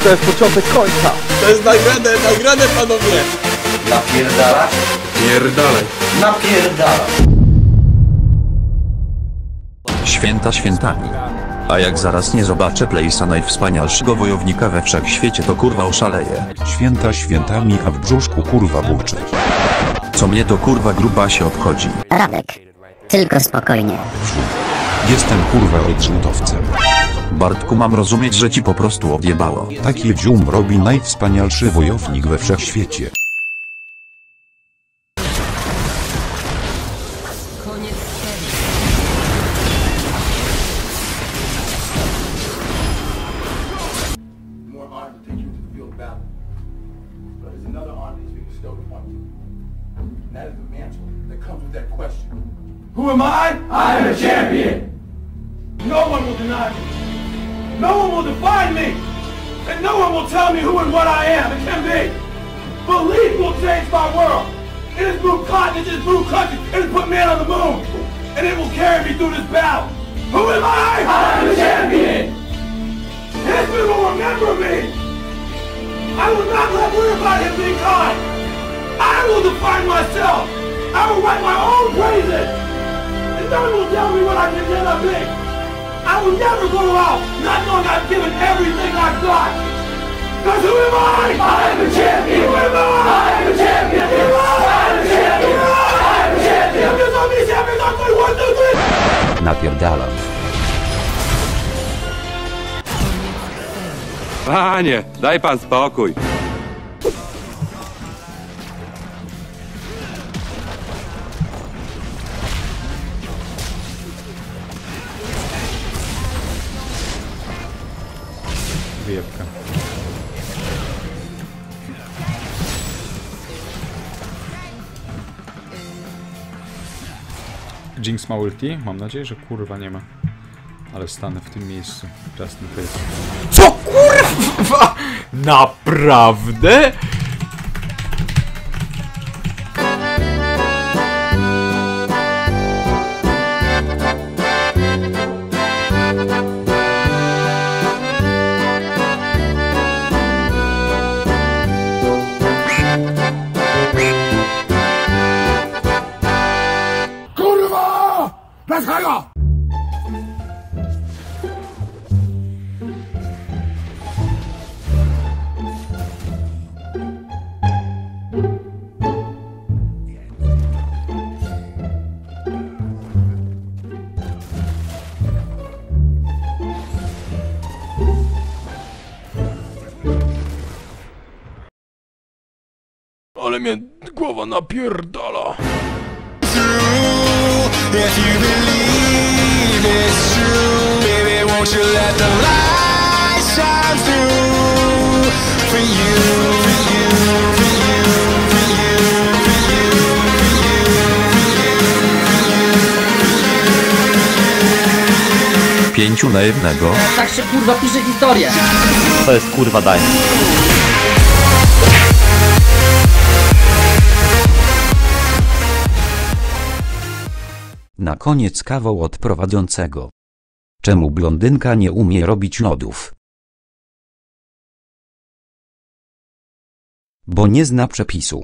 To jest początek końca. To jest nagrane panowie. Napierdalać? Pierdalaj. Napierdalać. Święta świętami. A jak zaraz nie zobaczę Playsa najwspanialszego wojownika we wszechświecie, to kurwa oszaleję. Święta świętami, a w brzuszku kurwa burczy. Co mnie to kurwa gruba się obchodzi. Radek, tylko spokojnie. Jestem kurwa odrzutowcem. Bartku, mam rozumieć, że ci po prostu odjebało. Taki wzium robi najwspanialszy wojownik we wszechświecie. Who am I? I am a champion. No one will deny me. No one will define me. And no one will tell me who and what I am. It can be. Belief will change my world. It has moved continents, moved countries. It has put man on the moon. And it will carry me through this battle. Who am I? I am a champion. History will remember me. I will not let worry about him being kind. I will define myself. I will write my own praises. And no one will tell me what I can end up being. I will never go out not knowing I've given everything I've got. Because who am I? I am a champion. Who am I? I am a champion. Who am I? I am a champion. I am a champion. Because I'm these champions, I'm going 1, 2, 3. Napierdalam. Panie, daj pan spokój. Wyjebka. Jinx ma ulti? Mam nadzieję, że kurwa nie ma. Ale stanę w tym miejscu. Just in case. Co kurwa? Naprawdę? Kurwa! Dlaczego? Ale mnie głowa napierdala. If you believe it's true, baby, won't you let the light shine through for you, for you, for you, for you, for you, for you. 5 na 1. Tak się kurwa pisze historię. To jest kurwa daj. Na koniec kawał od prowadzącego. Czemu blondynka nie umie robić lodów? Bo nie zna przepisu.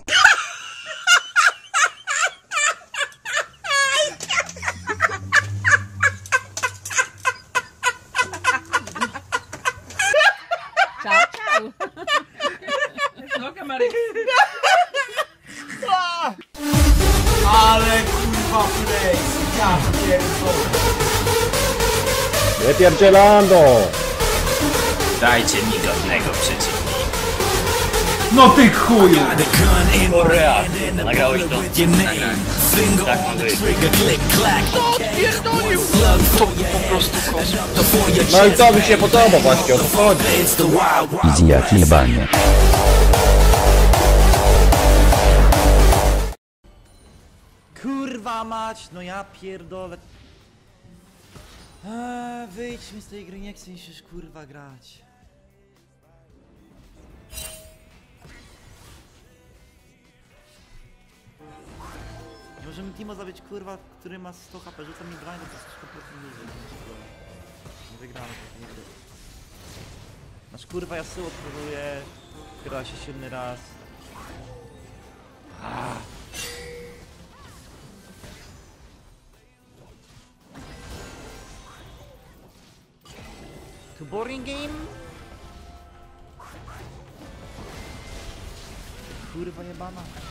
Ciao, ciao. No kamery. Ale kurwa play, ja pierdolę. Nie pierdzielando! Dajcie mi godnego przeciwnika. No ty chuju! Korea, nagrałeś to? Tak ma być. No i to mi się podoba właśnie, o to chodzi. Easy jak jebanie. Kurwa mać, no ja pierdolę. Wyjdźmy z tej gry, nie chcę się już kurwa grać. Nie możemy Timo zabić kurwa, który ma 100 HP, rzuca mi blind, to jest kompletnie ludzie. Nie wygramy tej gry. Nasz kurwa Yasuo próbuje. Gra się silny raz. To boring game? Kurwa jebana.